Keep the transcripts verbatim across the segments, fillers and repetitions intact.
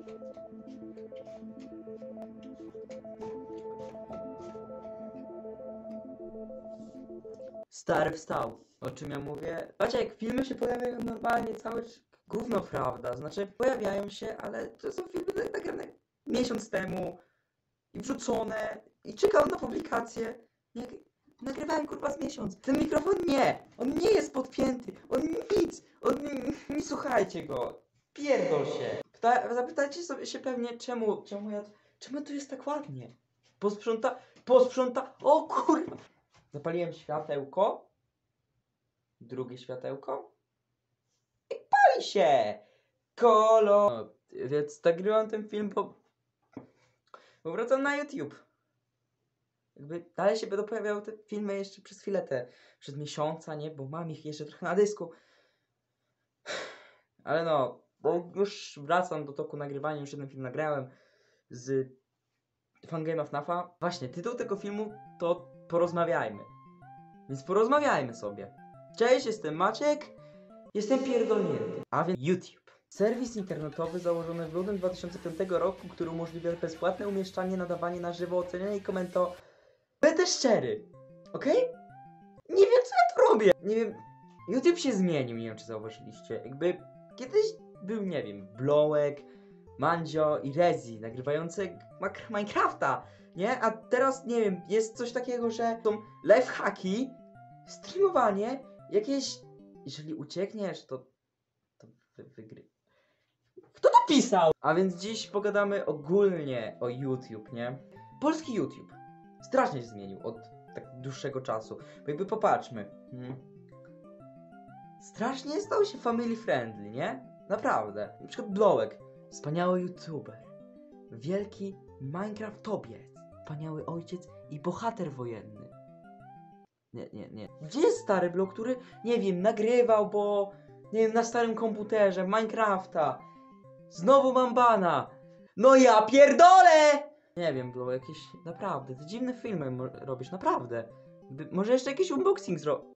Stary wstał. O czym ja mówię? Patrzcie, jak filmy się pojawiają normalnie, całe gówno, prawda? Znaczy, pojawiają się, ale to są filmy nagrane miesiąc temu i wrzucone i czekał na publikację. Jak nagrywałem kurwa z miesiąc. Ten mikrofon nie! On nie jest podpięty! On nic! On nie, nie słuchajcie go! Pierdol się! Pta, zapytajcie sobie się pewnie, czemu, czemu ja, czemu tu jest tak ładnie? Posprząta, posprząta, o kurwa! Zapaliłem światełko. Drugie światełko. I pali się! Kolo! No, więc nagrywam ten film, bo... bo wracam na YouTube. Jakby dalej się będą pojawiały te filmy jeszcze przez chwilę, te przez miesiąca, nie? Bo mam ich jeszcze trochę na dysku. Ale no, bo już wracam do toku nagrywania, już jeden film nagrałem z Fangame of Nafa. Właśnie, tytuł tego filmu to Porozmawiajmy. Więc porozmawiajmy sobie. Cześć, jestem Maciek. Jestem pierdolnięty. A więc YouTube. Serwis internetowy założony w lutym dwa tysiące piątego roku, który umożliwia bezpłatne umieszczanie, nadawanie na żywo, ocenianie i komentowanie. Będę szczery, okej? Okay? Nie wiem, co ja tu robię. Nie wiem, YouTube się zmienił, nie wiem, czy zauważyliście. Jakby kiedyś był, nie wiem, Blowek, Mandzio i Rezi nagrywający Minecrafta, nie? A teraz, nie wiem, jest coś takiego, że są lifehacki, streamowanie, jakieś... Jeżeli uciekniesz, to... to wy, wygry... Kto to pisał? A więc dziś pogadamy ogólnie o YouTube, nie? Polski YouTube strasznie się zmienił od tak dłuższego czasu. Bo jakby popatrzmy. Hmm. Strasznie stał się family friendly, nie? Naprawdę. Na przykład Blowek. Wspaniały YouTuber. Wielki Minecraftowiec. Wspaniały ojciec i bohater wojenny. Nie, nie, nie. Gdzie jest stary Blok, który, nie wiem, nagrywał, bo... Nie wiem, na starym komputerze, Minecrafta. Znowu mam bana. No ja pierdolę! Nie wiem, Blok, jakieś... Naprawdę, te dziwne filmy robisz, naprawdę. By, może jeszcze jakiś unboxing zro...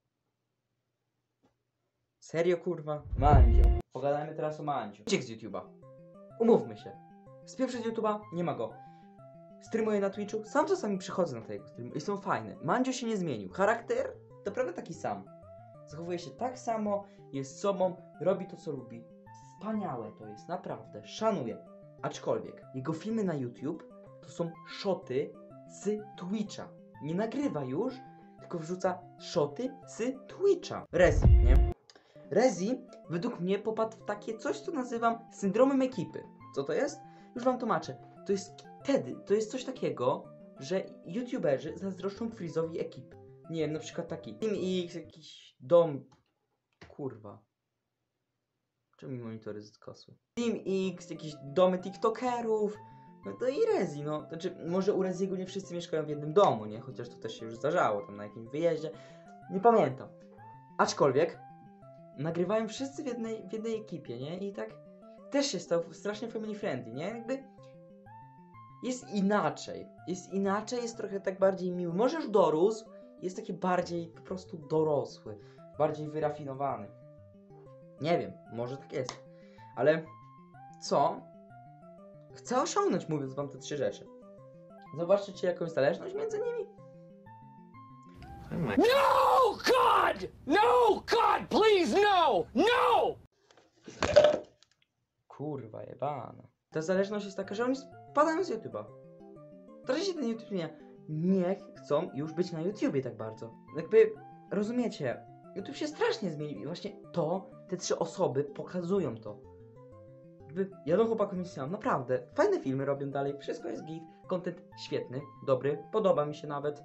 Serio, kurwa? Mandzio. Pogadajmy teraz o Mandziu. Uciekł z YouTube'a. Umówmy się. Spieprzy z YouTube'a, nie ma go. Streamuję na Twitchu, sam czasami przychodzę na tego streamu i są fajne. Mandzio się nie zmienił. Charakter to prawie taki sam. Zachowuje się tak samo, jest sobą, robi to co lubi. Wspaniałe to jest, naprawdę. Szanuję. Aczkolwiek jego filmy na YouTube to są shoty z Twitcha. Nie nagrywa już, tylko wrzuca shoty z Twitcha. Rezi, nie? Rezi według mnie popadł w takie coś, co nazywam syndromem ekipy. Co to jest? Już wam tłumaczę. To jest wtedy, to jest coś takiego, że YouTuberzy zazdroszczą Freeze'owi ekipy. Nie wiem, na przykład taki Team X, jakiś dom... Kurwa. Czemu mi monitory skosły? Team X, jakieś domy TikTokerów. No to i Rezi, no. Znaczy, może u Reziego nie wszyscy mieszkają w jednym domu, nie? Chociaż to też się już zdarzało, tam na jakimś wyjeździe. Nie pamiętam. Aczkolwiek nagrywają wszyscy w jednej, w jednej ekipie, nie? I tak też się stał strasznie family friendly, nie? Jakby jest inaczej. Jest inaczej, jest trochę tak bardziej miły. Może już dorósł, jest taki bardziej po prostu dorosły, bardziej wyrafinowany. Nie wiem, może tak jest. Ale co chcę osiągnąć, mówiąc wam te trzy rzeczy? Zobaczcie, czy jakąś zależność między nimi? No, God! No, God, please, no! No! Kurwa jebana. Ta zależność jest taka, że oni spadają z YouTube'a. Teraz się ten YouTube nie... Nie chcą już być na YouTubie tak bardzo. Jakby, rozumiecie, YouTube się strasznie zmienił i właśnie to, te trzy osoby pokazują to. Jakby, ja do chłopaków nie chciałam, naprawdę. Fajne filmy robią dalej, wszystko jest git. Content świetny, dobry, podoba mi się nawet.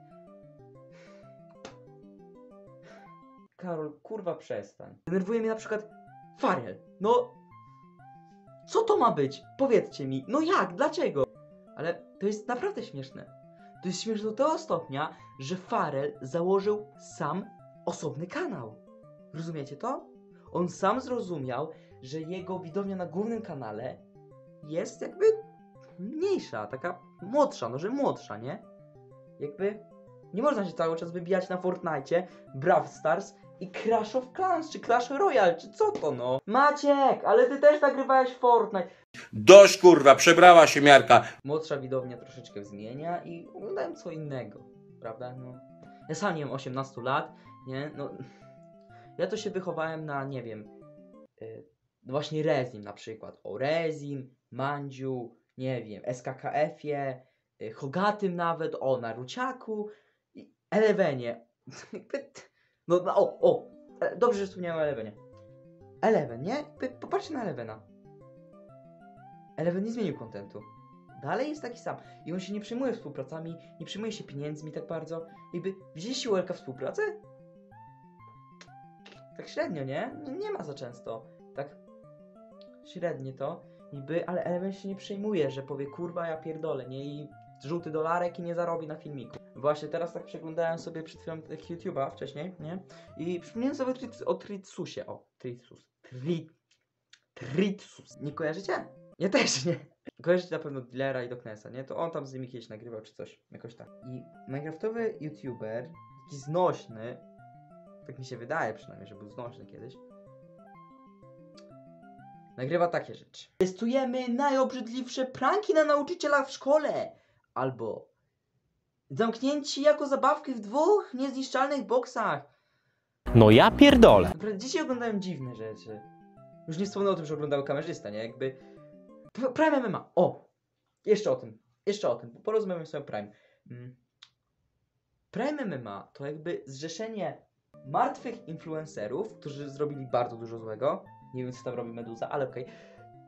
Karol, kurwa przestań. Denerwuje mnie na przykład Farel. No... Co to ma być? Powiedzcie mi. No jak? Dlaczego? Ale to jest naprawdę śmieszne. To jest śmieszne do tego stopnia, że Farel założył sam osobny kanał. Rozumiecie to? On sam zrozumiał, że jego widownia na głównym kanale jest jakby mniejsza, taka młodsza, no że młodsza, nie? Jakby nie można się cały czas wybijać na Fortnite, Brawl Stars i Clash of Clans, czy Clash Royale, czy co to no? Maciek, ale ty też nagrywałeś Fortnite. Dość kurwa, przebrała się miarka. Młodsza widownia troszeczkę zmienia i oglądają co innego, prawda? No. Ja sam nie mam osiemnastu lat, nie? No, ja to się wychowałem na, nie wiem, yy, właśnie Rezim na przykład. O Rezim, Mandziu, nie wiem, S K K F-ie, yy, Hogatym nawet, o Naruciaku i Elevenie. No, no o, o, e, dobrze, że wspomniałem o Elevenie. Eleven, nie? Jakby popatrzcie na Elevena. Eleven nie zmienił kontentu. Dalej jest taki sam. I on się nie przejmuje współpracami, nie przejmuje się pieniędzmi tak bardzo. Jakby widzieliście u Elka współpracę? Tak średnio, nie? No nie ma za często. Tak średnie to niby, ale Eleven się nie przejmuje, że powie kurwa ja pierdolę, nie? I żółty dolarek i nie zarobi na filmiku. Właśnie teraz tak przeglądałem sobie przed chwilą YouTube'a wcześniej, nie? I przypomniałem sobie o Tritsusie. O, Tritsus. Tri... Tritsus. Nie kojarzycie? Ja też nie. Kojarzycie na pewno Dillera i Doknesa, nie? To on tam z nimi kiedyś nagrywał czy coś. Jakoś tak. I Minecraftowy YouTuber, taki znośny, tak mi się wydaje przynajmniej, że był znośny kiedyś, nagrywa takie rzeczy. Testujemy najobrzydliwsze pranki na nauczyciela w szkole. Albo zamknięci jako zabawki w dwóch niezniszczalnych boksach. No ja pierdolę. Naprawdę dzieci oglądają dziwne rzeczy. Już nie wspomnę o tym, że oglądał kamerzysta, nie? Jakby... P- Prime M M A. O! Jeszcze o tym. Jeszcze o tym. Porozmawiamy sobie o Prime. Mm. Prime M M A to jakby zrzeszenie martwych influencerów, którzy zrobili bardzo dużo złego. Nie wiem, co tam robi Meduza, ale okej. Okay.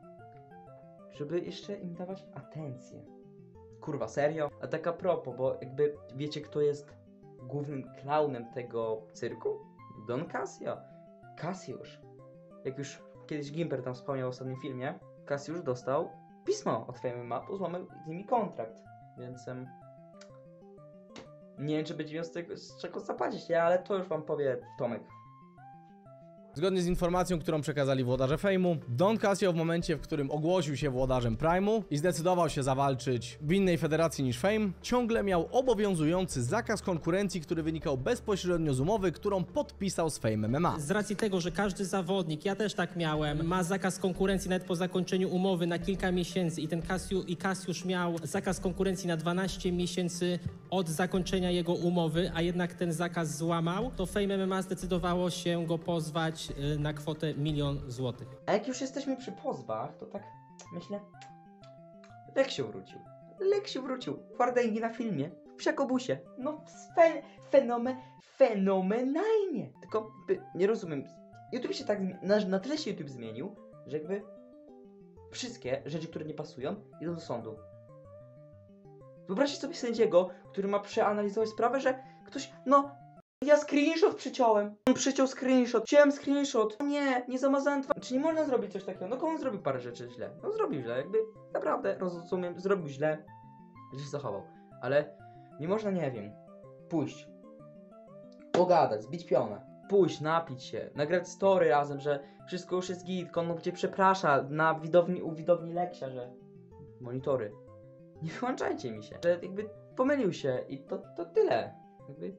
Żeby jeszcze im dawać atencję. Kurwa, serio? A tak a propos, bo jakby wiecie, kto jest głównym klaunem tego cyrku? Don Casio. Cassiusz. Jak już kiedyś Gimper tam wspomniał w ostatnim filmie, Cassiusz dostał pismo od Fame M M A, bo złamał z nimi kontrakt. Więc um, nie wiem, czy będzie miał z, tego, z czego zapłacić, nie? Ale to już wam powie Tomek. Zgodnie z informacją, którą przekazali włodarze Fejmu, Don Casio w momencie, w którym ogłosił się włodarzem Prime'u i zdecydował się zawalczyć w innej federacji niż Fame, ciągle miał obowiązujący zakaz konkurencji, który wynikał bezpośrednio z umowy, którą podpisał z Fame M M A. Z racji tego, że każdy zawodnik, ja też tak miałem, ma zakaz konkurencji nawet po zakończeniu umowy na kilka miesięcy i ten Cassiu, i Cassiusz miał zakaz konkurencji na dwanaście miesięcy od zakończenia jego umowy, a jednak ten zakaz złamał, to Fame M M A zdecydowało się go pozwać na kwotę milion złotych. A jak już jesteśmy przy pozwach, to tak myślę, Leksiu wrócił. Leksiu wrócił. Twardęgi na filmie. W Psiakobusie. No fe, fenomen, fenomenalnie. Tylko by, nie rozumiem. YouTube się tak, na, na tyle się YouTube zmienił, że jakby wszystkie rzeczy, które nie pasują, idą do sądu. Wyobraźcie sobie sędziego, który ma przeanalizować sprawę, że ktoś, no, ja screenshot przyciąłem. On przyciął screenshot. Chciałem screenshot. Nie, nie zamazałem twarzy. Czy nie można zrobić coś takiego? No on zrobił parę rzeczy źle. No zrobił źle, jakby naprawdę rozumiem, zrobił źle, że się zachował. Ale nie można, nie wiem, pójść, pogadać, zbić pionę, pójść, napić się, nagrać story razem, że wszystko już jest git, on cię przeprasza na widowni, u widowni Leksia, że monitory. Nie wyłączajcie mi się. Że jakby pomylił się i to, to tyle. Jakby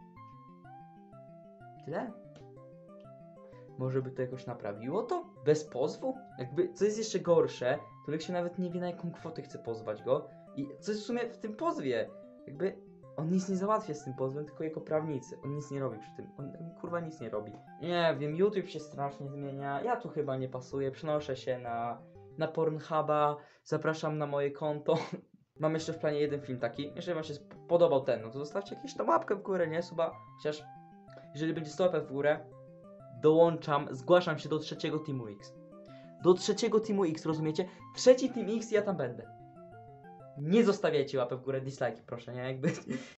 tyle? Może by to jakoś naprawiło to? Bez pozwu? Jakby, co jest jeszcze gorsze, to Lek się nawet nie wie, na jaką kwotę chce pozwać go. I co jest w sumie w tym pozwie? Jakby, on nic nie załatwia z tym pozwem, tylko jego prawnicy. On nic nie robi przy tym. On, on kurwa nic nie robi. Nie wiem, YouTube się strasznie zmienia. Ja tu chyba nie pasuję. Przenoszę się na, na Pornhuba. Zapraszam na moje konto. Mam jeszcze w planie jeden film taki. Jeżeli wam się podobał ten, no to zostawcie jakieś tam łapkę w górę, nie? Suba. Chociaż jeżeli będzie sto łapek w górę, dołączam, zgłaszam się do trzeciego Teamu X. Do trzeciego Teamu X, rozumiecie? Trzeci Team X i ja tam będę. Nie zostawiajcie łapek w górę, dislike proszę, nie? Jakby